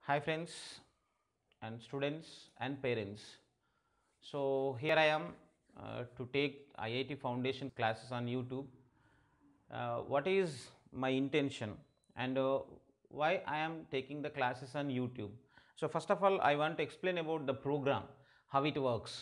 Hi friends and students and parents. So here I am to take IIT Foundation classes on YouTube. What is my intention and why I am taking the classes on YouTube? So first of all, I want to explain about the program, how it works.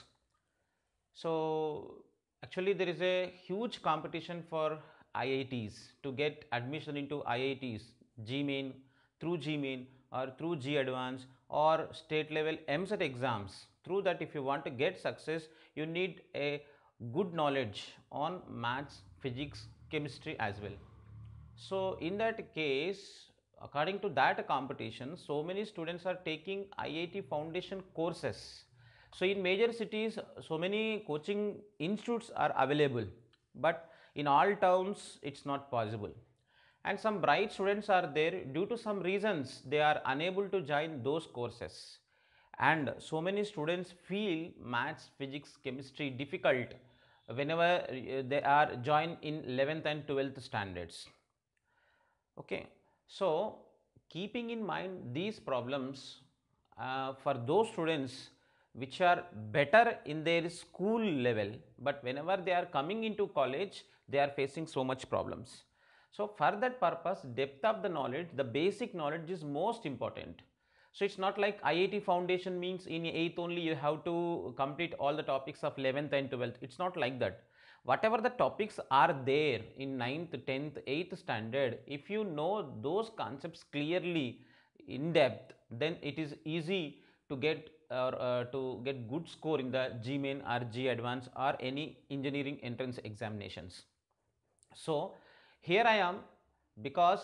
So actually there is a huge competition for IITs to get admission into IITs, GMAIN, through GMAIN or through G Advance or state level MSET exams. Through that, if you want to get success, you need a good knowledge on maths, physics, chemistry as well. So in that case, according to that competition, so many students are taking IIT Foundation courses. So in major cities, so many coaching institutes are available, but in all towns, it's not possible. And some bright students are there, due to some reasons they are unable to join those courses. And so many students feel maths, physics, chemistry difficult whenever they are joined in 11th and 12th standards. Okay, so keeping in mind these problems, for those students which are better in their school level, but whenever they are coming into college, they are facing so much problems. So for that purpose, depth of the knowledge, the basic knowledge is most important. So it's not like IIT Foundation means in 8th only you have to complete all the topics of 11th and 12th. It's not like that. Whatever the topics are there in 9th, 10th, 8th standard, if you know those concepts clearly in depth, then it is easy to get to get good score in the GMAIN or G Advance or any engineering entrance examinations. So here I am because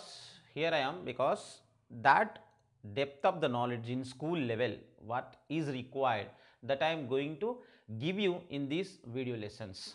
that depth of the knowledge in school level what is required, that I am going to give you in these video lessons.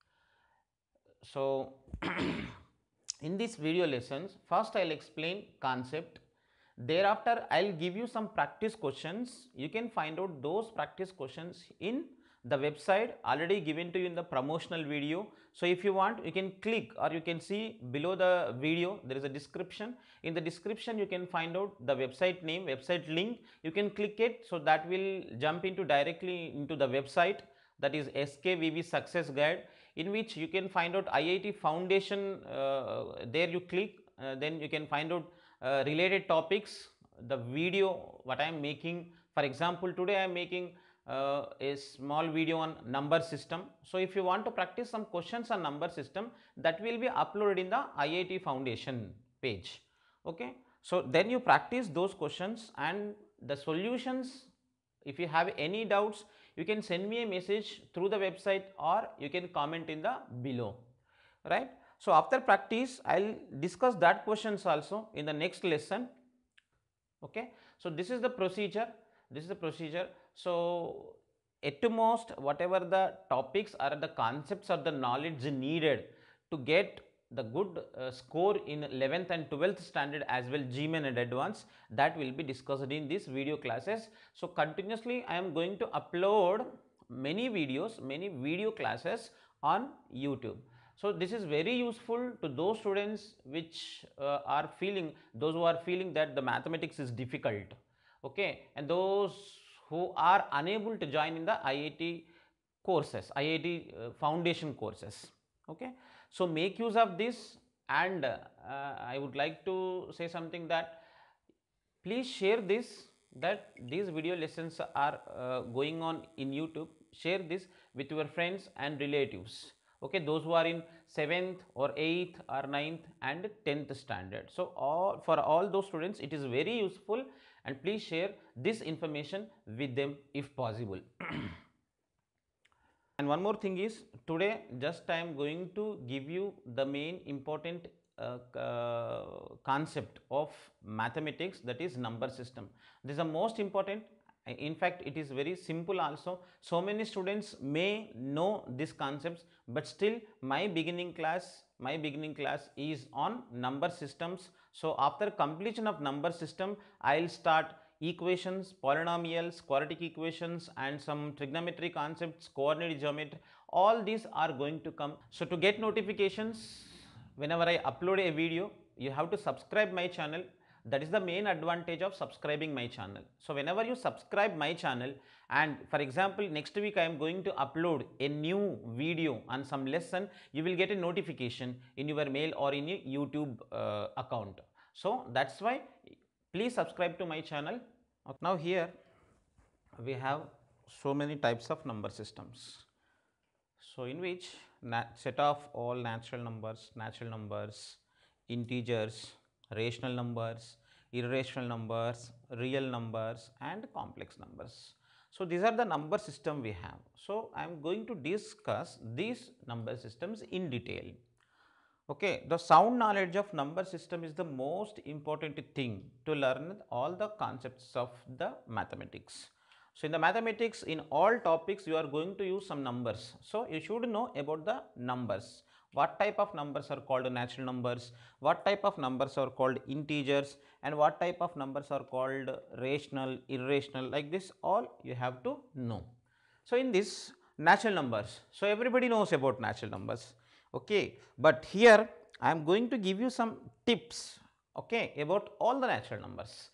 So in these video lessons, first I'll explain concept. Thereafter, I'll give you some practice questions. You can find out those practice questions in the website already given to you in the promotional video. So if you want, you can click or you can see below the video, there is a description. In the description, you can find out the website name, website link. You can click it, so that will jump into directly into the website, that is SKVV Success Guide, in which you can find out IIT Foundation. There you click, then you can find out related topics, the video what I am making. For example, today I am making a small video on number system. So if you want to practice some questions on number system, that will be uploaded in the IIT Foundation page. Okay, so then you practice those questions and the solutions. If you have any doubts, you can send me a message through the website or you can comment in the below, right? So after practice, I'll discuss that questions also in the next lesson. Okay, so this is the procedure. So at most, whatever the topics or the concepts or the knowledge needed to get the good score in 11th and 12th standard as well GMAIN and advanced, that will be discussed in these video classes. So continuously I am going to upload many videos, many video classes on YouTube. So this is very useful to those students which those who are feeling that the mathematics is difficult, okay, and those who are unable to join in the IIT courses, IIT foundation courses. Okay, so make use of this, and I would like to say something, that please share this, that these video lessons are going on in YouTube. Share this with your friends and relatives. Okay, those who are in 7th or 8th or 9th and 10th standard. So for all those students it is very useful, and please share this information with them if possible. And one more thing is, today just I am going to give you the main important concept of mathematics, that is number system. This is the most important. In fact, it is very simple also. So many students may know these concepts, but still my beginning class is on number systems. So after completion of number system, I'll start equations, polynomials, quadratic equations, and some trigonometry concepts, coordinate geometry. All these are going to come. So to get notifications whenever I upload a video, you have to subscribe my channel. That is the main advantage of subscribing my channel. So whenever you subscribe my channel, and for example next week I am going to upload a new video on some lesson, you will get a notification in your mail or in your YouTube account. So that's why please subscribe to my channel. Now here we have so many types of number systems. So in which set of all natural numbers, integers, rational numbers, irrational numbers, real numbers and complex numbers. So these are the number system we have. So I am going to discuss these number systems in detail. Okay, the sound knowledge of number system is the most important thing to learn all the concepts of the mathematics. So in the mathematics, in all topics you are going to use some numbers. So you should know about the numbers. What type of numbers are called natural numbers, what type of numbers are called integers, and what type of numbers are called rational, irrational, like this all you have to know. So in this natural numbers, so everybody knows about natural numbers. Okay, but here I am going to give you some tips, okay, about all the natural numbers,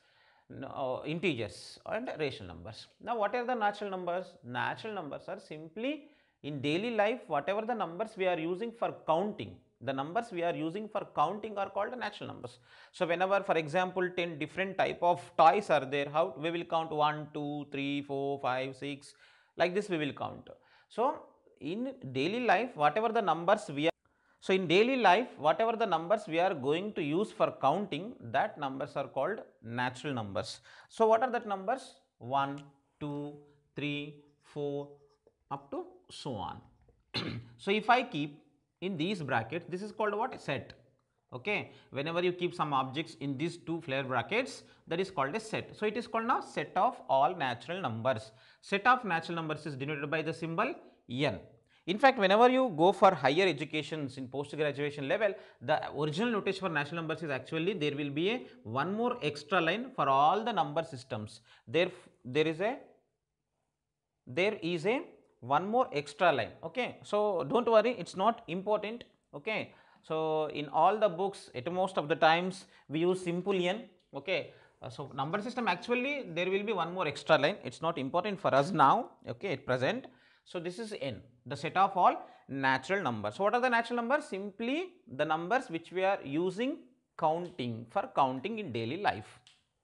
integers and rational numbers. Now what are the natural numbers? Natural numbers are simply in daily life whatever the numbers we are using for counting. The numbers we are using for counting are called natural numbers. So whenever for example 10 different type of toys are there, how we will count 1, 2, 3, 4, 5, 6, like this we will count. So in daily life whatever the numbers we are, so in daily life whatever the numbers we are going to use for counting, that numbers are called natural numbers. So what are that numbers? 1, 2, 3, 4 up to so on. So if I keep in these brackets, this is called what? Set. Okay, whenever you keep some objects in these two flare brackets, that is called a set. So it is called now set of all natural numbers. Set of natural numbers is denoted by the symbol n. In fact, whenever you go for higher educations in post graduation level, the original notation for natural numbers is actually there will be a one more extra line for all the number systems. There is a one more extra line. Okay, so don't worry, it's not important. Okay, so in all the books at most of the times we use simple n. Okay, so number system actually there will be one more extra line, it's not important for us now, okay, at present. So this is n, the set of all natural numbers. So what are the natural numbers? Simply the numbers which we are using counting for counting in daily life.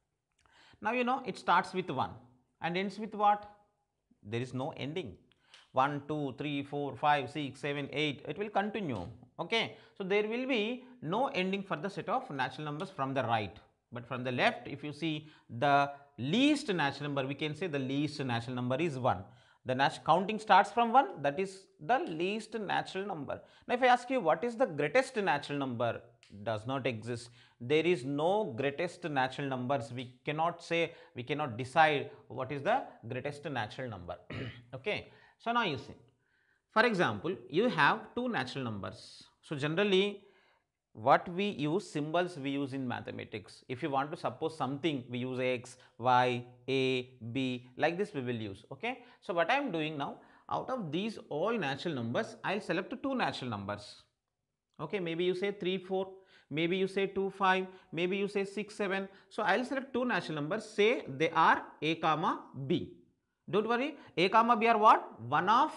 Now you know it starts with 1 and ends with what? There is no ending. 1, 2, 3, 4, 5, 6, 7, 8, it will continue. Okay, so there will be no ending for the set of natural numbers from the right. But from the left, if you see the least natural number, we can say the least natural number is 1. The counting starts from 1, that is the least natural number. Now if I ask you what is the greatest natural number, does not exist. There is no greatest natural numbers. We cannot say, we cannot decide what is the greatest natural number. Okay, so now you see, for example, you have two natural numbers. So generally what we use, symbols we use in mathematics. If you want to suppose something, we use x, y, a, b, like this we will use. Okay, so what I am doing now, out of these all natural numbers, I will select two natural numbers. Okay, maybe you say 3, 4, maybe you say 2, 5, maybe you say 6, 7. So I will select two natural numbers, say they are a comma b. Don't worry, a comma b are what? One of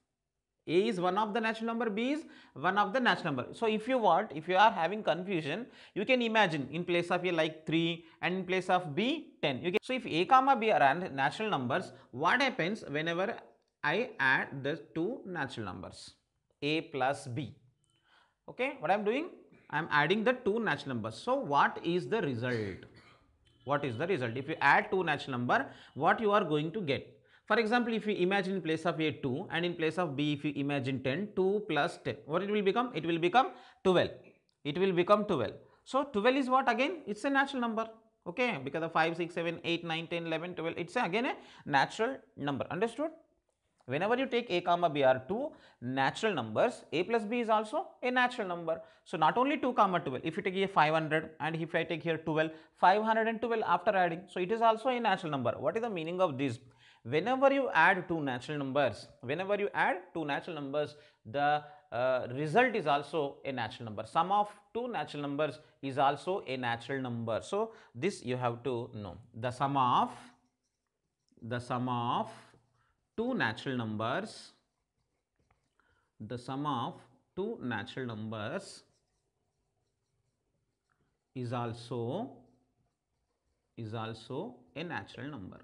a is one of the natural number, b is one of the natural number. So if you want, if you are having confusion, you can imagine in place of a like 3 and in place of b 10. You can, so if a comma b are natural numbers, what happens whenever I add the two natural numbers, a plus b? Okay, what I am doing? I am adding the two natural numbers. So what is the result? What is the result? If you add two natural number, what you are going to get? For example, if you imagine in place of a 2 and in place of b if you imagine 10, 2 plus 10, what it will become? It will become 12. It will become 12. So 12 is what again? It's a natural number. Okay, because of 5, 6, 7, 8, 9, 10, 11, 12, it's again a natural number. Understood? Whenever you take a comma b are two natural numbers, a plus b is also a natural number. So not only 2 comma 12, if you take here 500 and if I take here 12, 512 after adding, so it is also a natural number. What is the meaning of this? Whenever you add two natural numbers, the result is also a natural number. Sum of two natural numbers is also a natural number. So this you have to know. The sum of two natural numbers, the sum of two natural numbers is also a natural number.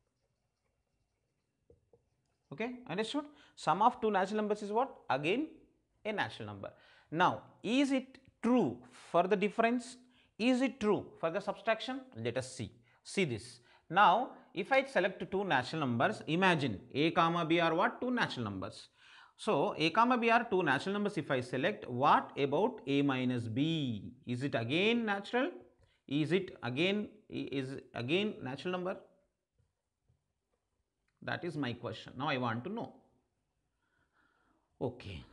Okay, understood? Sum of two natural numbers is what? Again a natural number. Now, is it true for the difference? Is it true for the subtraction? Let us see. See this. Now, if I select two natural numbers, imagine a comma b are what? Two natural numbers. So, a comma b are two natural numbers. If I select, what about a minus b? Is it again natural? Is again natural number? That is my question. Now I want to know. Okay.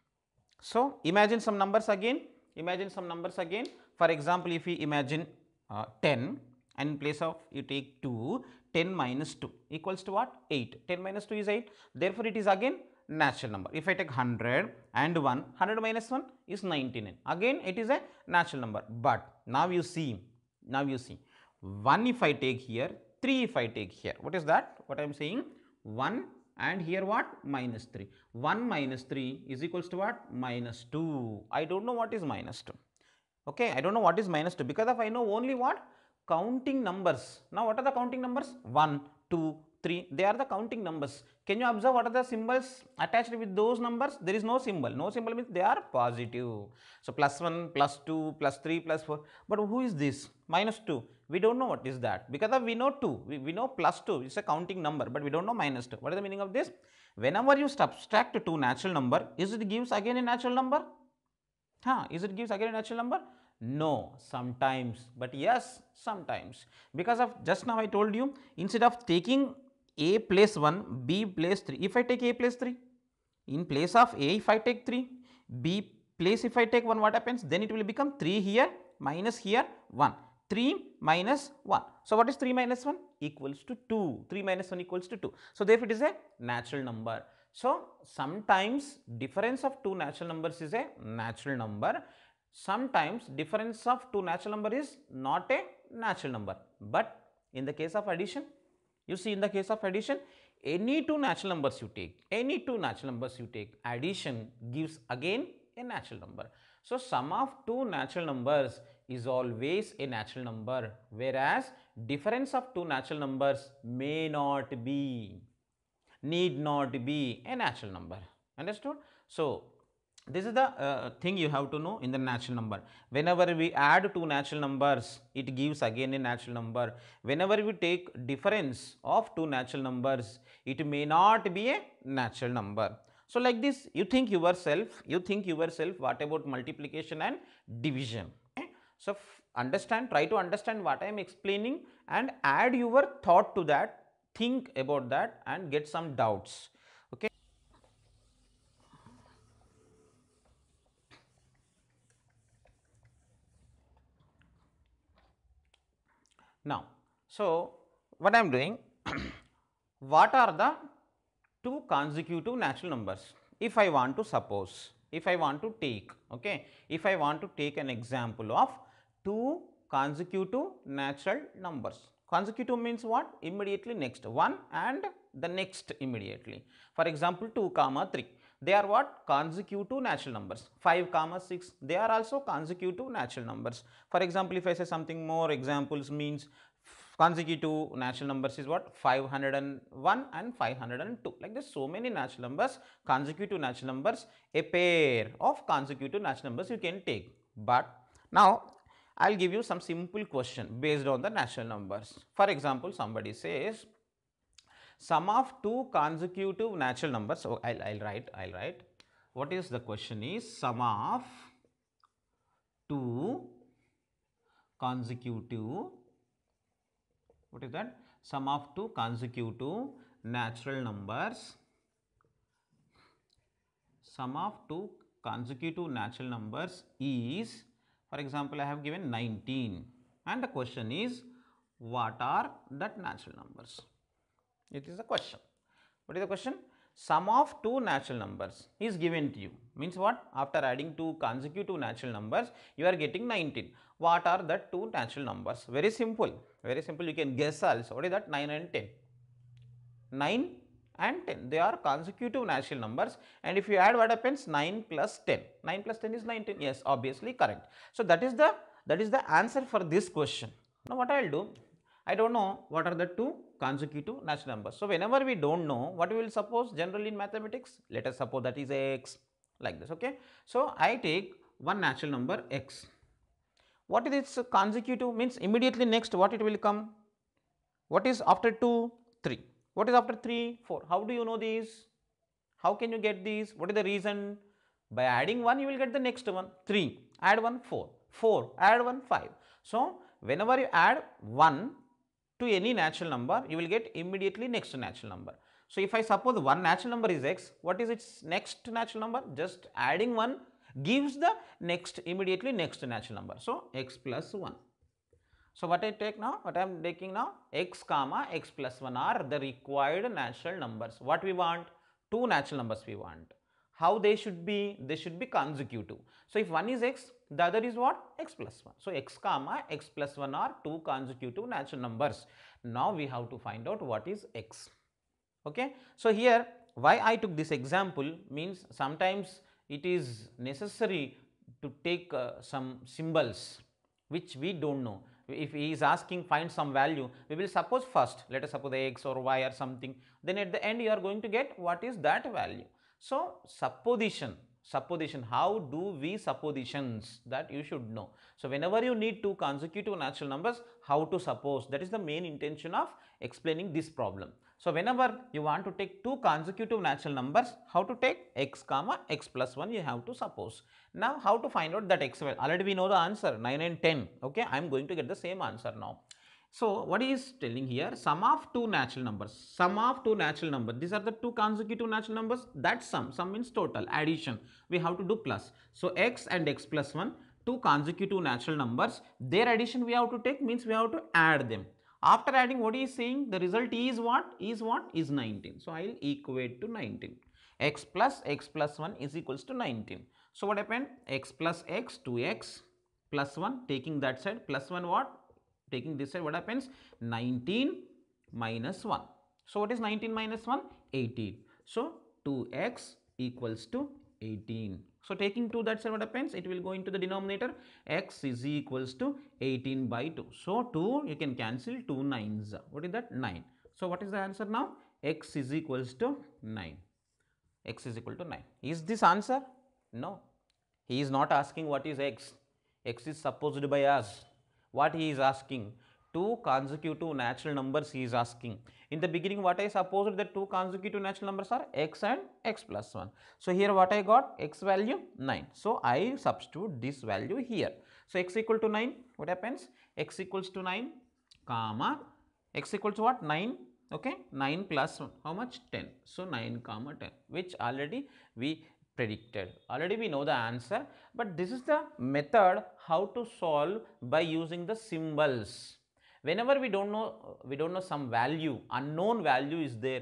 So imagine some numbers again. Imagine some numbers again. For example, if we imagine 10 and in place of you take 2, 10 minus 2 equals to what? 8. 10 minus 2 is 8. Therefore, it is again natural number. If I take 100 and 1, 100 minus 1 is 99. Again, it is a natural number. But now you see, 1 if I take here, 3 if I take here. What is that? What I am saying? 1 and here what? Minus 3. 1 minus 3 is equals to what? Minus 2. I don't know what is minus 2. Okay, I don't know what is minus 2 because of I know only what? Counting numbers. Now, what are the counting numbers? 1, 2, 3. They are the counting numbers. Can you observe what are the symbols attached with those numbers? There is no symbol. No symbol means they are positive. So, plus 1, plus 2, plus 3, plus 4. But who is this? Minus 2. We don't know what is that because of we know 2. We know plus 2 is a counting number, but we don't know minus 2. What is the meaning of this? Whenever you subtract two natural number, is it gives again a natural number? Is it gives again a natural number? No, sometimes, but yes, sometimes. Because of just now I told you, instead of taking a place 1, b place 3, if I take a place 3, in place of a if I take 3, b place if I take 1, what happens? Then it will become 3 here minus here 1. 3 minus 1. So, what is 3 minus 1? Equals to 2. 3 minus 1 equals to 2. So, therefore, it is a natural number. So, sometimes difference of two natural numbers is a natural number. Sometimes difference of two natural number is not a natural number. But in the case of addition, you see in the case of addition, any two natural numbers you take, addition gives again a natural number. So, sum of two natural numbers is always a natural number, whereas difference of two natural numbers may not be, need not be a natural number. Understood? So, this is the thing you have to know in the natural number. Whenever we add two natural numbers, it gives again a natural number. Whenever we take difference of two natural numbers, it may not be a natural number. So, like this, you think yourself, what about multiplication and division? Okay? So, try to understand what I am explaining and add your thought to that, think about that and get some doubts. Okay. Now, so what I am doing, what are the two consecutive natural numbers? If I want to suppose, if I want to take, okay, if I want to take an example of two consecutive natural numbers. Consecutive means what? Immediately next, one and the next immediately. For example, 2 comma 3. They are what? Consecutive natural numbers. 5 comma 6. They are also consecutive natural numbers. For example, if I say something more examples means consecutive natural numbers is what? 501 and 502. Like this, so many natural numbers, consecutive natural numbers, a pair of consecutive natural numbers you can take. But now I will give you some simple question based on the natural numbers. For example, somebody says sum of two consecutive natural numbers. So I'll write. What is the question is sum of two consecutive, what is that? Sum of two consecutive natural numbers. Sum of two consecutive natural numbers is, for example, I have given 19 and the question is what are that natural numbers? It is a question. What is the question? Sum of two natural numbers is given to you. Means what? After adding two consecutive natural numbers, you are getting 19. What are the two natural numbers? Very simple. Very simple. You can guess also. What is that? 9 and 10. 9 and 10. They are consecutive natural numbers. And if you add, what happens? 9 plus 10. 9 plus 10 is 19. Yes, obviously correct. So that is the answer for this question. Now what I will do? I don't know what are the two consecutive natural numbers. So whenever we don't know, what we will suppose generally in mathematics? Let us suppose that is x, like this. Okay. So I take one natural number x. What is its consecutive? Means immediately next what it will come? What is after 2? 3. What is after 3? 4. How do you know these? How can you get these? What is the reason? By adding 1, you will get the next one. 3. Add 1, 4. 4. Add 1, 5. So, whenever you add 1 to any natural number, you will get immediately next natural number. So, if I suppose one natural number is x, what is its next natural number? Just adding 1 gives the next, immediately next natural number. So, x plus 1. So, what I take now? What I am taking now? X comma x plus 1 are the required natural numbers. What we want? Two natural numbers we want. How they should be? They should be consecutive. So, if one is x, the other is what? X plus 1. So, x comma x plus 1 are two consecutive natural numbers. Now, we have to find out what is x. Okay. So, here why I took this example means sometimes it is necessary to take some symbols which we don't know. If he is asking find some value, we will suppose first, let us suppose x or y or something, then at the end you are going to get what is that value. So, supposition, how do we suppositions, that you should know. So, whenever you need two consecutive natural numbers, how to suppose, that is the main intention of explaining this problem. So, whenever you want to take two consecutive natural numbers, how to take? X comma x plus 1 you have to suppose. Now, how to find out that x value? Already we know the answer 9 and 10. Okay, I am going to get the same answer now. So, what he is telling here? Sum of two natural numbers. Sum of two natural numbers. These are the two consecutive natural numbers. That sum. Sum means total. Addition. We have to do plus. So, x and x plus 1, two consecutive natural numbers. Their addition we have to take, means we have to add them. After adding, what he is saying? The result is what? Is 19. So, I will equate to 19. X plus 1 is equals to 19. So, what happened? X plus x, 2x plus 1, taking that side, plus 1 what? Taking this side, what happens? 19 minus 1. So, what is 19 minus 1? 18. So, 2x equals to 18. So, taking 2 that side, what happens? It will go into the denominator. X is equals to 18 by 2. So, 2 you can cancel 2 nines. What is that? 9. So, what is the answer now? X is equals to 9. X is equal to 9. Is this answer? No. He is not asking what is x. X is supposed by us. What he is asking? Two consecutive natural numbers he is asking. In the beginning, what I supposed that two consecutive natural numbers are x and x plus 1. So, here what I got? X value 9. So, I substitute this value here. So, x equal to 9. What happens? X equals to 9 comma x equals to what? 9. Okay, 9 plus 1, how much? 10. So, 9 comma 10, which already we predicted. Already we know the answer, but this is the method how to solve by using the symbols. Whenever we don't know some value, unknown value is there,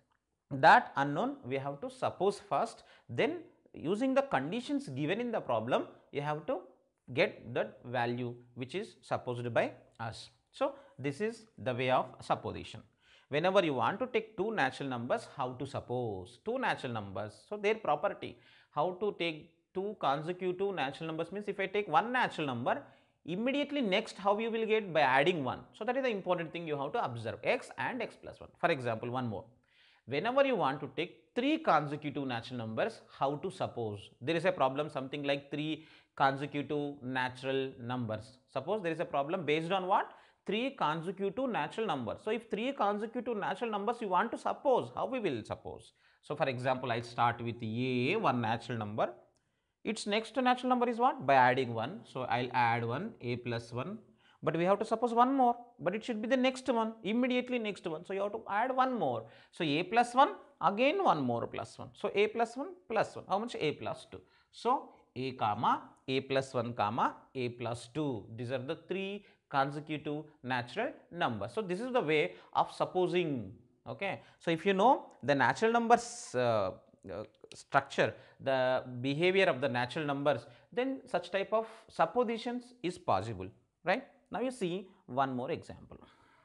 that unknown we have to suppose first, then using the conditions given in the problem, you have to get that value which is supposed by us. So, this is the way of supposition. Whenever you want to take two natural numbers, how to suppose two natural numbers? So, their property, how to take two consecutive natural numbers means if I take one natural number, immediately next how you will get? By adding 1. So, that is the important thing you have to observe, x and x plus 1. For example, one more. Whenever you want to take three consecutive natural numbers, how to suppose? There is a problem something like three consecutive natural numbers. Suppose there is a problem based on what? Three consecutive natural numbers. So, if three consecutive natural numbers you want to suppose, how we will suppose? So, for example, I start with a, one natural number. Its next natural number is what? By adding 1. So, I will add 1, a plus 1. But we have to suppose one more, but it should be the next one, immediately next one. So, you have to add one more. So, a plus 1, again one more plus 1. So, a plus 1 plus 1, how much? A plus 2. So, a comma, a plus 1 comma, a plus 2. These are the three consecutive natural numbers. So, this is the way of supposing. Okay. So, if you know the natural numbers structure, the behavior of the natural numbers, then such type of suppositions is possible, right? Now you see one more example.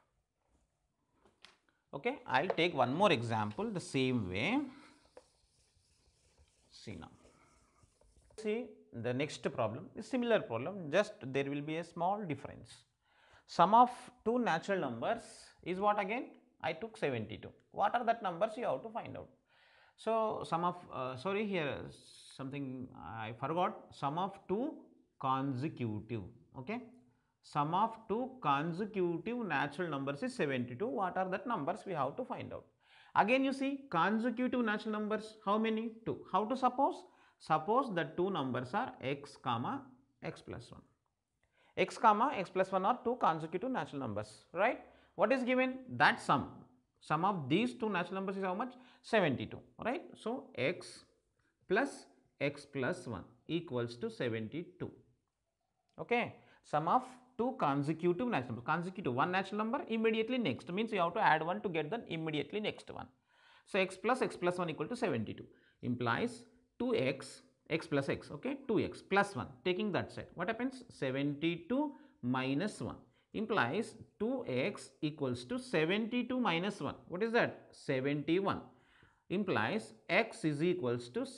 Okay, I'll take one more example the same way. See now. See the next problem is similar problem, just there will be a small difference. Sum of two natural numbers is what again? I took 72. What are that numbers you have to find out. So sum of sorry, here something I forgot. Sum of two consecutive, okay, sum of two consecutive natural numbers is 72. What are that numbers we have to find out. Again you see consecutive natural numbers, how many? 2. How to suppose? Suppose that two numbers are x comma x plus 1. X comma x plus 1 are two consecutive natural numbers, right? What is given? That sum of these two natural numbers is how much? 72, right? So x plus x plus 1 equals to 72. Okay, sum of two consecutive natural numbers. Consecutive, one natural number, immediately next, means you have to add one to get the immediately next one. So x plus 1 equal to 72 implies 2x x plus x, okay, 2x plus 1, taking that side, what happens? 72 minus 1 implies 2x equals to 72 minus 1. What is that? 71 implies x is equals to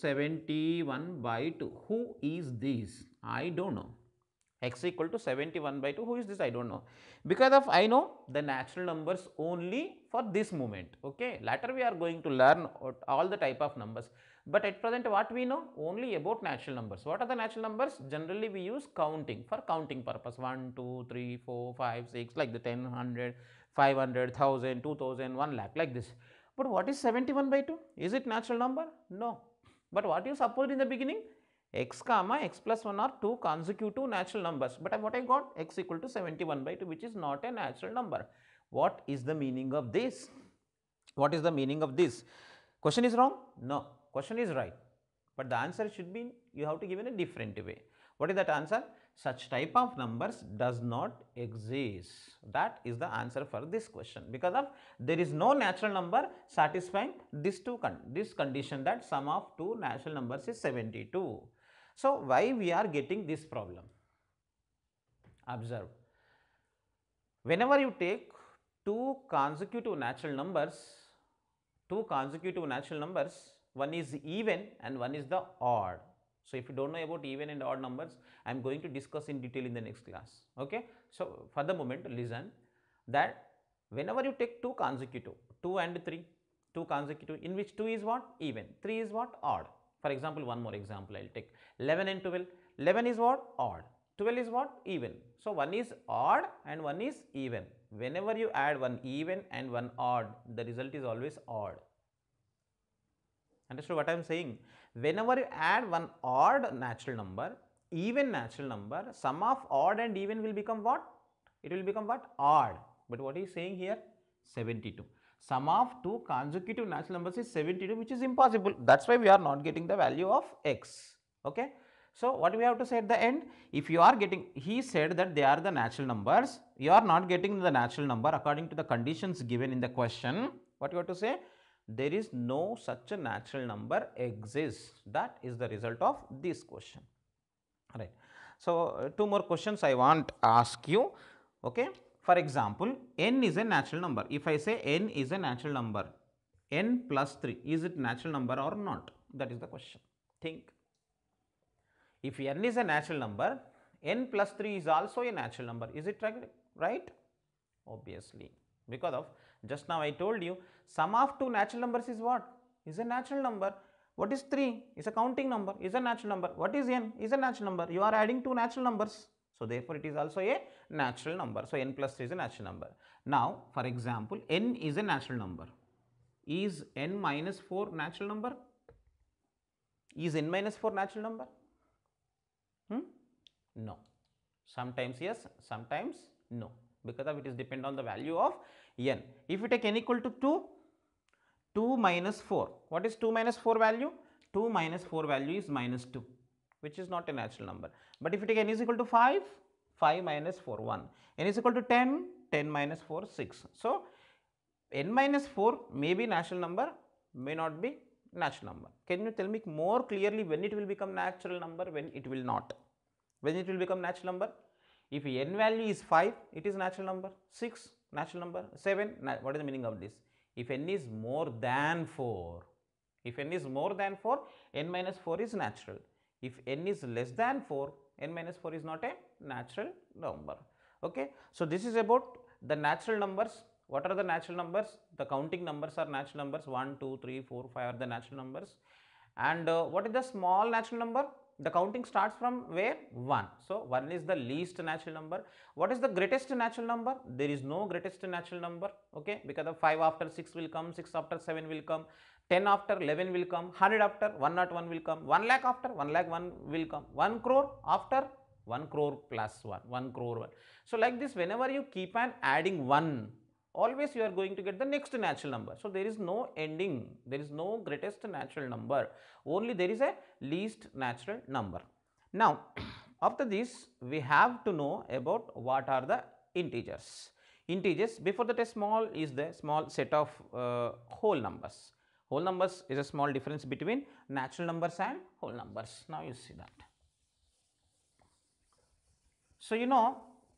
71 by 2. Who is this? I don't know. X equal to 71 by 2. Who is this? I don't know. Because of I know the natural numbers only for this moment. Okay. Later we are going to learn all the type of numbers. But at present what we know? Only about natural numbers. What are the natural numbers? Generally we use counting for counting purpose. 1, 2, 3, 4, 5, 6, like the 10, 100, 500, 1000, 2000, 1 lakh, like this. But what is 71 by 2? Is it natural number? No. But what you supposed in the beginning? X comma x plus 1 are two consecutive natural numbers, but what I got? X equal to 71 by 2, which is not a natural number. What is the meaning of this? What is the meaning of this? Question is wrong? No, question is right, but the answer should be, you have to give in a different way. What is that answer? Such type of numbers does not exist. That is the answer for this question, because of there is no natural number satisfying this condition, that sum of two natural numbers is 72. So why we are getting this problem? Observe. Whenever you take two consecutive natural numbers, one is even and one is the odd. So if you don't know about even and odd numbers, I am going to discuss in detail in the next class. Okay. So for the moment, listen that whenever you take two consecutive, 2 and 3, two consecutive, in which 2 is what? Even, 3 is what? Odd. For example, one more example I will take 11 and 12. 11 is what? Odd. 12 is what? Even. So one is odd and one is even. Whenever you add one even and one odd, the result is always odd. Understood what I am saying? Whenever you add one odd natural number, even natural number, sum of odd and even will become what? It will become what? Odd. But what is saying here? 72. Sum of two consecutive natural numbers is 72, which is impossible. That's why we are not getting the value of x. Okay. So what we have to say at the end? If you are getting, he said that they are the natural numbers, you are not getting the natural number according to the conditions given in the question. What you have to say? There is no such a natural number exists. That is the result of this question. Right. So two more questions I want to ask you. Okay. For example, n is a natural number. If I say n is a natural number, n plus 3, is it natural number or not? That is the question. Think. If n is a natural number, n plus 3 is also a natural number. Is it right? Obviously. Because of, just now I told you, sum of two natural numbers is what? Is a natural number. What is 3? Is a counting number, is a natural number. What is n? Is a natural number. You are adding two natural numbers. So therefore it is also a natural number. So n plus 3 is a natural number. Now for example, n is a natural number. Is n minus 4 natural number? Is n minus 4 natural number? No. Sometimes yes, sometimes no, because of it is depend on the value of n. If you take n equal to 2, 2 minus 4, what is 2 minus 4 value? 2 minus 4 value is minus 2, which is not a natural number. But if you take n is equal to 5, 5 minus 4, 1. N is equal to 10, 10 minus 4, 6. So n minus 4 may be natural number, may not be natural number. Can you tell me more clearly when it will become natural number, when it will not? When it will become natural number? If n value is 5, it is natural number. 6, natural number. 7, what is the meaning of this? If n is more than 4, if n is more than 4, n minus 4 is natural. If n is less than 4, n minus 4 is not a natural number. Okay. So, this is about the natural numbers. What are the natural numbers? The counting numbers are natural numbers. 1, 2, 3, 4, 5 are the natural numbers. And what is the small natural number? The counting starts from where? 1. So, 1 is the least natural number. What is the greatest natural number? There is no greatest natural number, okay, because of 5 after 6 will come, 6 after 7 will come, 10 after 11 will come, 100 after 101 will come, 1 lakh after 1 lakh 1 will come, 1 crore after 1 crore plus 1, 1 crore 1. So, like this, whenever you keep on adding 1, always you are going to get the next natural number. So, there is no ending, there is no greatest natural number, only there is a least natural number. Now, after this we have to know about what are the integers. Integers, before that a small is the small set of whole numbers. Whole numbers is a small difference between natural numbers and whole numbers. Now, you see that. So, you know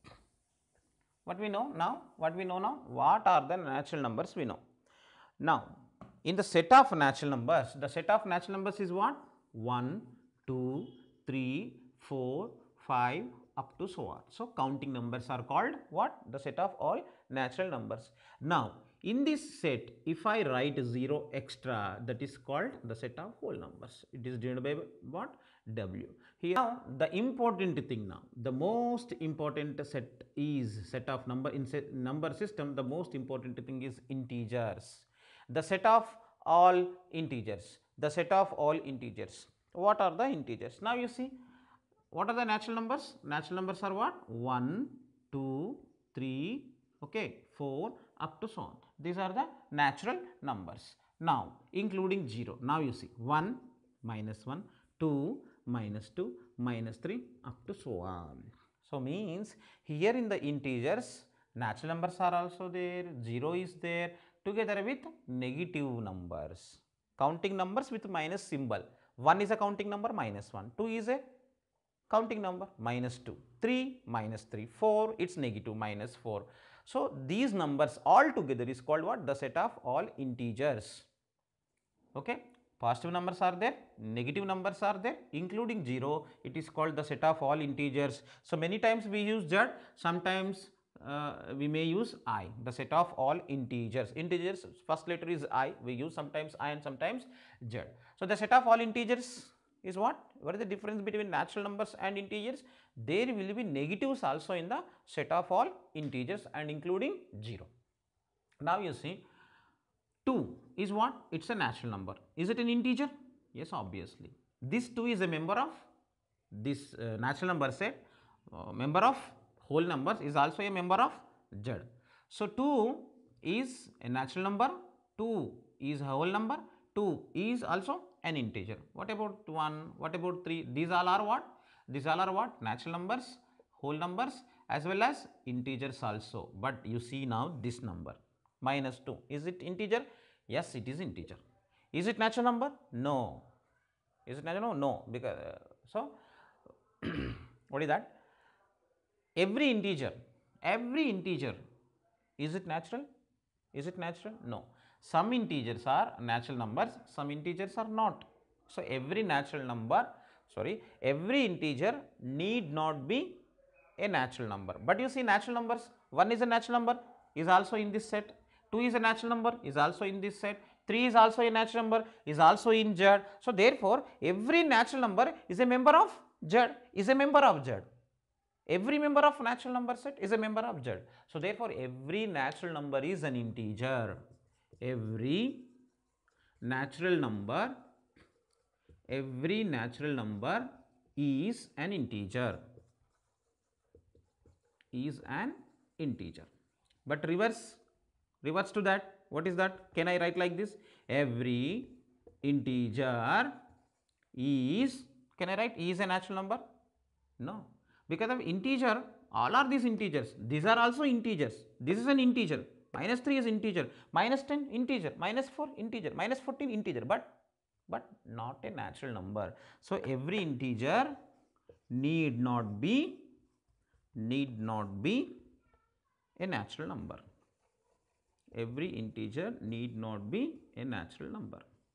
what we know now? What we know now? What are the natural numbers we know? Now, in the set of natural numbers, the set of natural numbers is what? 1, 2, 3, 4, 5 up to so on. So, counting numbers are called what? The set of all natural numbers. Now, in this set, if I write 0 extra, that is called the set of whole numbers. It is denoted by what? W. Here now, the important thing now, the most important set is set of number in number system, the most important thing is integers. The set of all integers, the set of all integers. What are the integers? Now, you see, what are the natural numbers? Natural numbers are what? 1, 2, 3, okay, 4 up to so on. These are the natural numbers. Now, including 0. Now, you see 1, minus 1, 2, minus 2, minus 3 up to so on. So, means here in the integers, natural numbers are also there, 0 is there, together with negative numbers. Counting numbers with minus symbol. 1 is a counting number, minus 1, 2 is a counting number, minus 2, 3, minus 3, 4, it is negative, minus 4. So, these numbers all together is called what? The set of all integers. Okay. Positive numbers are there, negative numbers are there, including 0, it is called the set of all integers. So, many times we use Z, sometimes we may use I, the set of all integers. Integers, first letter is I, we use sometimes I and sometimes Z. So, the set of all integers is what? What is the difference between natural numbers and integers? There will be negatives also in the set of all integers and including 0. Now, you see, 2 is what? It is a natural number. Is it an integer? Yes, obviously. This 2 is a member of this natural number set, member of whole numbers is also a member of Z. So, 2 is a natural number, 2 is a whole number, 2 is also an integer. What about 1? What about 3? These all are what? These all are what? Natural numbers, whole numbers as well as integers also. But you see now this number minus 2. Is it integer? Yes, it is integer. Is it natural number? No. Is it natural? No. Because so what is that? Every integer, is it natural? Is it natural? No. Some integers are natural numbers, some integers are not. So, every natural number, every integer need not be a natural number. But you see natural numbers, 1 is a natural number, is also in this set, 2 is a natural number, is also in this set, 3 is also a natural number, is also in Z. So, therefore, every natural number is a member of Z, is a member of Z. Every member of natural number set is a member of Z. So, therefore, every natural number is an integer. Every natural number is an integer. But reverse to that, what is that? Can I write like this? Every integer is, can I write is a natural number? No. Because of integer, all are these integers. These are also integers. This is an integer. Minus 3 is integer. Minus 10 integer. Minus 4 integer. Minus 14 integer. But but not a natural number. So every integer need not be a natural number. Every integer need not be a natural number.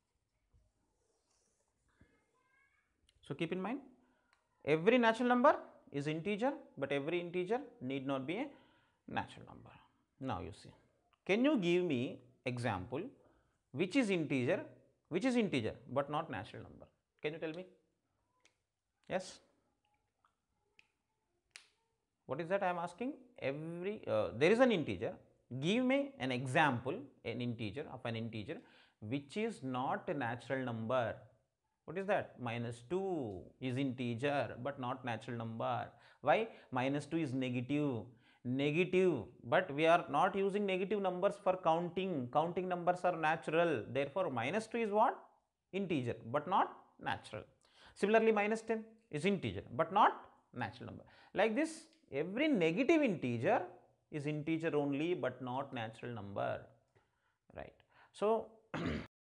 So keep in mind, every natural number is integer, but every integer need not be a natural number. Now you see, can you give me example which is integer but not natural number? Can you tell me? Yes. What is that I am asking? There is an integer. Give me an example, an integer which is not a natural number. What is that? -2 is integer but not natural number. Why? -2 is negative, but we are not using negative numbers for counting. Counting numbers are natural. Therefore, -2 is what? Integer but not natural. Similarly, -10 is integer but not natural number. Like this, every negative integer is integer only but not natural number, right? So